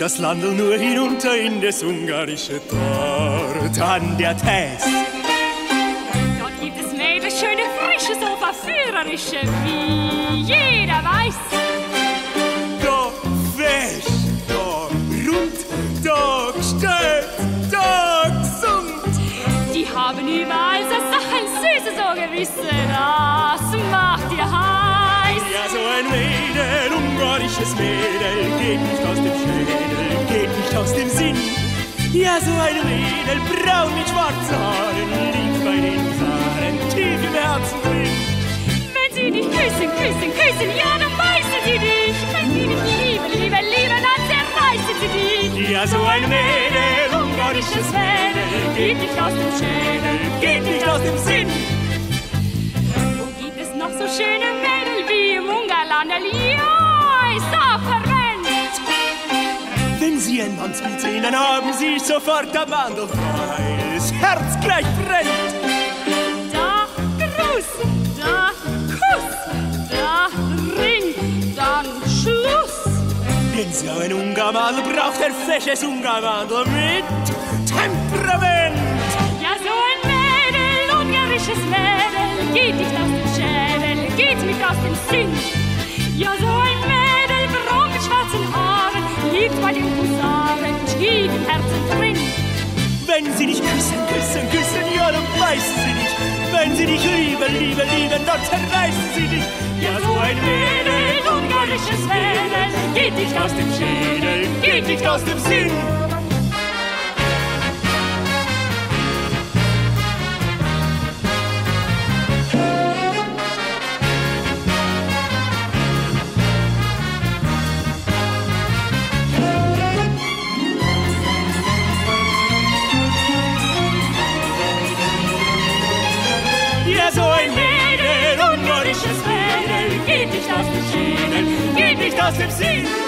das Landl nur hinunter in das ungarische Dort an der Tess. Dort gibt es Mädel, schöne, frische, so verführerische, wie jeder weiß. Da fesch, da rund, da gestört, da gesund. Die haben überall so Sachen, Süße, so gewisse, das macht ihr heiß. Ja, so ein Mädel, ungarisches Mädel, geht nicht aus dem Schädel, geht nicht aus dem Sinn. Ja, so ein Mädel, braun mit schwarzen Haaren, liegt bei den Zaren tief im Herzen drin. Wenn sie dich küssen, küssen, küssen, ja, dann beißen sie dich. Wenn sie dich lieben, lieben, lieben, dann zerreißen sie dich. Ja, so ein Mädel, ungarisches Mädel, geht nicht aus dem Schädel, geht nicht aus dem Sinn. Wo gibt es noch so schöne Mädel wie im Ungarland? Ja, ist da verrennt. Wenn sie ein Mannsbild sehen, dann haben sie sofort am Wandel, weil das Herz gleich brennt. Da Gruß, da Kuss, da Ring, dann Schluss. Denn so ein Ungarmadel braucht ein fesches Ungarmadel mit Temperament. Ja, so ein Mädel, ungarisches Mädel, geht nicht aus dem Schädel, geht nicht aus dem Sinn. Ja, so ein Mädel, braun mit schwarzen Haaren, liegt bei den Husaren tief im Herzen drin. Wenn sie dich küssen, küssen, küssen, ja, dann beißen sie dich. Wenn sie dich lieben, lieben, lieben, dann zerreißen sie dich. Ja, so ein Mädel, ungarisches Mädel, geht nicht aus dem Schädel, geht nicht aus dem Sinn. Ja, so ein Mädel, ungarisches Mädel, geht nicht aus dem Schädel, geht nicht aus dem Sinn.